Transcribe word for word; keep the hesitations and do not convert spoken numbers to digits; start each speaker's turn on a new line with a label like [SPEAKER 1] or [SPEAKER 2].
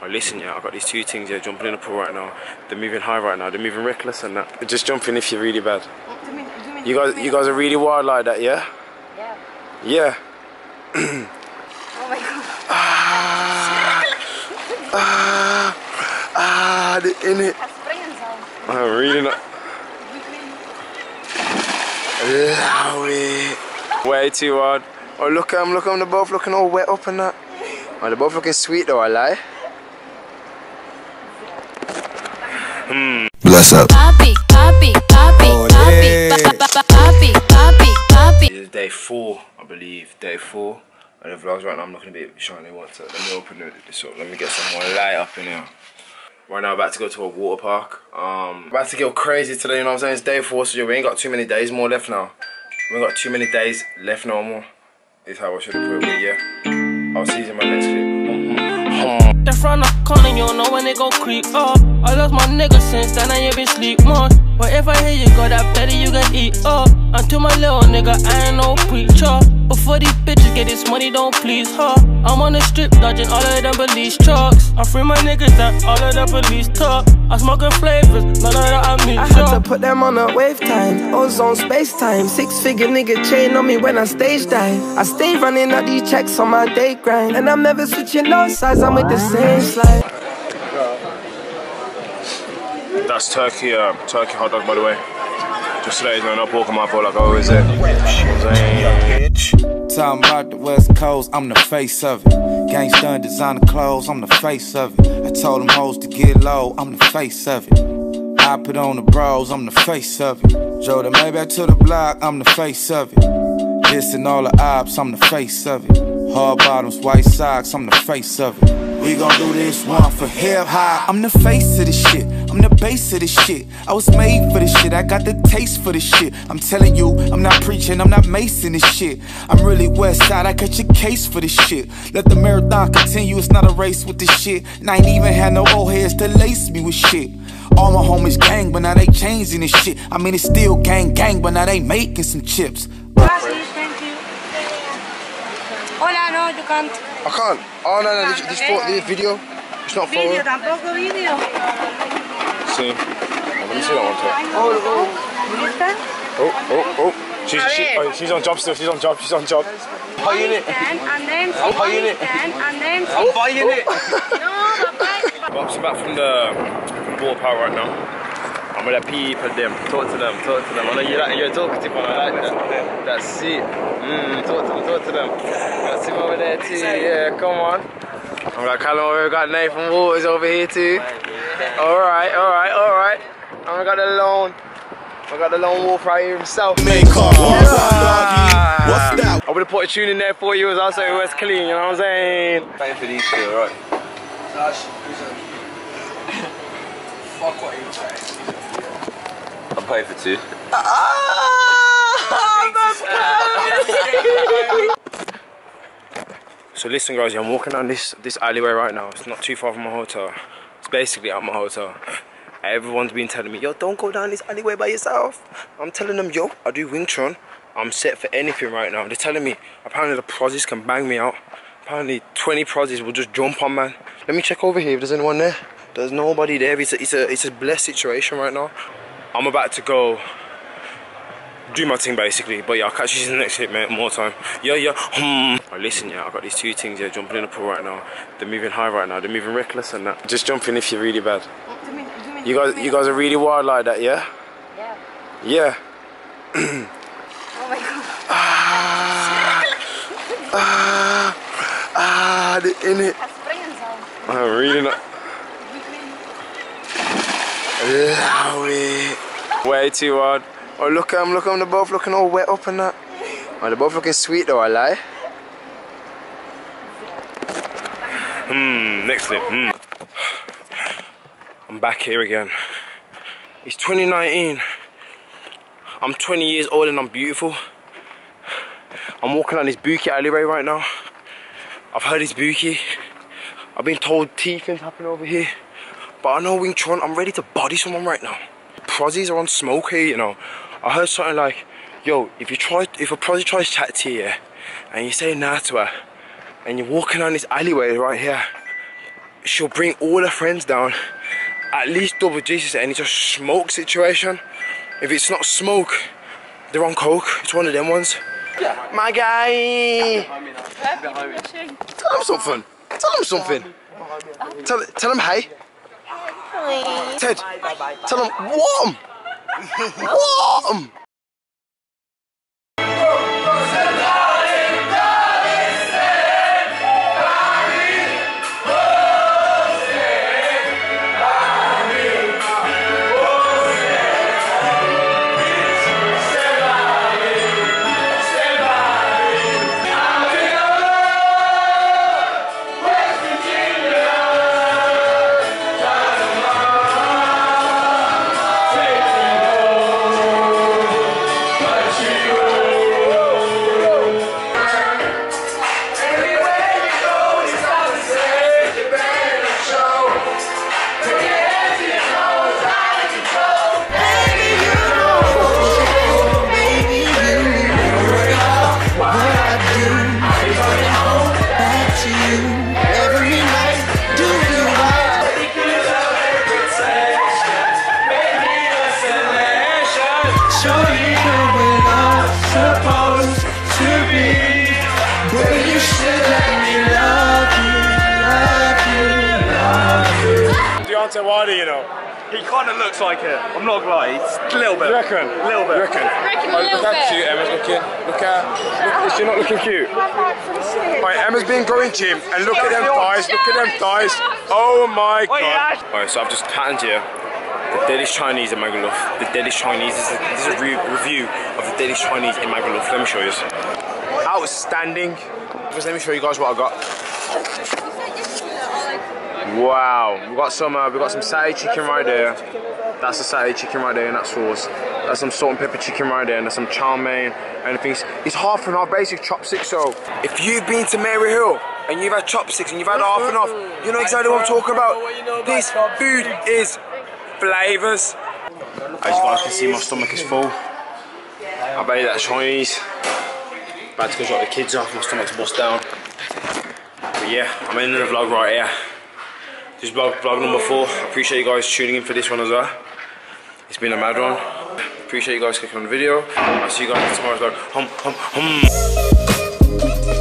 [SPEAKER 1] Oh, listen, yeah, I got these two things here jumping in the pool right now. They're moving high right now. They're moving reckless and that. They're just jumping if you're really bad. You guys, you guys are really wild like that, yeah?
[SPEAKER 2] Yeah.
[SPEAKER 1] Yeah.
[SPEAKER 2] Oh my god.
[SPEAKER 1] Ah, ah, ah, they're in it. I'm reading it. Allow it. Way too hard. Oh, look at them, look at them, they're both looking all wet up and that. Oh, they're both looking sweet though, I lie. Hmm. Bless up. Poppy, poppy, poppy, poppy, poppy, poppy, poppy. This is day four, I believe. Day four. And the vlogs right now, I'm not going to be showing you what to. Let me open this up. Let me get some more light up in here. Right now, about to go to a water park. Um, about to go crazy today, you know what I'm saying? It's day four, so we ain't got too many days more left now. We ain't got too many days left no more. Is how I should have put it, yeah. I'll see you in my next clip.
[SPEAKER 3] The front of corner, you don't know when they go creep up. I lost my nigga since then, I ain't been sleep more. But if I hear you got that better, you can eat up. And to my little nigga, I ain't no preacher. Before these bitches get this money, don't please her. I'm on the strip, dodging all of them police trucks. I free my niggas that all of the police talk. I smoking flavors, none of that I mean.
[SPEAKER 4] I had to put them on a wave time, ozone space time. Six figure nigga chain on me when I stage dive. I stay running out these checks on my day grind, and I'm never switching no sides, I'm with the same slide.
[SPEAKER 1] That's turkey, uh, turkey hot dog by the way. Just today, you know, not walking my boat like I always say.
[SPEAKER 5] Talking about the West Coast, I'm the face of it. Gangsta and designer clothes, I'm the face of it. I told them hoes to get low, I'm the face of it. I put on the bros, I'm the face of it. Drove the Maybach to the block, I'm the face of it. This and all the ops, I'm the face of it. Hard bottoms, white socks, I'm the face of it. We gon' do this one for hip hop. I'm the face of this shit, I'm the base of this shit. I was made for this shit, I got the taste for this shit. I'm telling you, I'm not preaching, I'm not macing this shit. I'm really west side, I got your case for this shit. Let the marathon continue, it's not a race with this shit. And I ain't even had no old heads to lace me with shit. All my homies gang, but now they changing this shit. I mean, it's still gang gang, but now they making some chips.
[SPEAKER 2] Thank you. Hola, no, you can't.
[SPEAKER 1] I can't. Oh no, no, this, this, for, this video. It's not for.
[SPEAKER 2] Video, tampoco video.
[SPEAKER 1] See. Let me see that one too.
[SPEAKER 2] Oh, oh.
[SPEAKER 1] Oh, oh, oh. She's, she, oh, she's on job still. She's on job. She's on job.
[SPEAKER 2] Buying it. And then.
[SPEAKER 1] I'm buying it.
[SPEAKER 2] And then.
[SPEAKER 1] I'm buying it.
[SPEAKER 2] No, papa.
[SPEAKER 1] Well, I'm back from the from water park right now. I'm with the people them. Talk to them. Talk to them. I know you like you're talking to them. I like that. That's it. Mm, talk to them. Talk to them. Got Tim over there too. Yeah, come on. I'm got Callum over here. Got Nathan Waters over here too. All right, all right, all right. And I got the lone. I got the lone wolf right here himself.
[SPEAKER 6] Make up.
[SPEAKER 1] Ah.
[SPEAKER 6] What's that?
[SPEAKER 1] I would have put a tune in there for you as also it was clean. You know what I'm saying?
[SPEAKER 7] Paying for these two, right?
[SPEAKER 4] Fuck what you say.
[SPEAKER 7] I'm paying for two.
[SPEAKER 1] So listen guys, I'm walking down this this alleyway right now. It's not too far from my hotel. It's basically at my hotel. Everyone's been telling me, yo, don't go down this alleyway by yourself. I'm telling them, yo, I do Wing Chun. I'm set for anything right now. They're telling me, apparently the prozzies can bang me out. Apparently twenty prozzies will just jump on, man. Let me check over here if there's anyone there. There's nobody there. It's a, it's a, it's a blessed situation right now. I'm about to go do my thing basically, but yeah, I'll catch you in the next hit, mate. More time. Yeah, yeah. Hmm. Oh, listen, yeah, I got these two things here jumping in the pool right now. They're moving high right now. They're moving reckless and that. Just jumping if you're really bad. You guys, you guys are really wild like that, yeah?
[SPEAKER 2] Yeah.
[SPEAKER 1] Yeah.
[SPEAKER 2] Oh my god.
[SPEAKER 1] Ah, ah, ah, they're in it. I'm reading it. Allow it. Way too hard. Oh, look at them, look at them, they're both looking all wet up and that. Oh, they're both looking sweet though, I lie. Hmm, next clip. Hmm. I'm back here again. It's twenty nineteen. I'm twenty years old and I'm beautiful. I'm walking down this bookie alleyway right now. I've heard it's bookie. I've been told T things happen over here. But I know Wing Chun, I'm ready to body someone right now. Prozzies are on smoke here, you know. I heard something like, yo, if you try, if a prozzie tries to chat to you, and you say nah to her, and you're walking down this alleyway right here, she'll bring all her friends down. At least double G C, and it's a smoke situation. If it's not smoke, they're on coke. It's one of them ones. Yeah. My guy. Tell him something. Tell him something. Tell, tell him hey. Ted, tell him warm. Warm.
[SPEAKER 6] Deontay Wilder, you know, he kind of looks like it. I'm not gonna lie, it's a little bit.
[SPEAKER 1] You reckon?
[SPEAKER 6] A little bit.
[SPEAKER 1] You reckon?
[SPEAKER 2] reckon a
[SPEAKER 1] Oh,
[SPEAKER 2] little
[SPEAKER 1] look how
[SPEAKER 2] bit.
[SPEAKER 1] cute Emma's looking. Look at, look, is she not looking cute? Right, Emma's been going gym, and look at them thighs. Look at them thighs. Oh my god. Alright, so I've just patterned here the deadliest Chinese in Magaluf. The deadliest Chinese. This is, this is a re review of the deadliest Chinese in Magaluf. Let me show you. Outstanding. Just let me show you guys what I got. Wow, we got some uh, we got some satay chicken right there. That's the satay chicken right there in that sauce. That's some salt and pepper chicken right there, and there's some chow mein and things. It's half and half basic chopsticks. So if you've been to Mary Hill and you've had chopsticks and you've had half and half, you know exactly what I'm talking about. This food is flavors. As you guys can see, my stomach is full. I bet you that's Chinese. About to go drop the kids off. My stomach's bust down. But yeah, I'm ending the vlog right here. This is vlog, vlog number four. I appreciate you guys tuning in for this one as well. It's been a mad one. Appreciate you guys clicking on the video. I'll see you guys in tomorrow's vlog. Hum, hum, hum.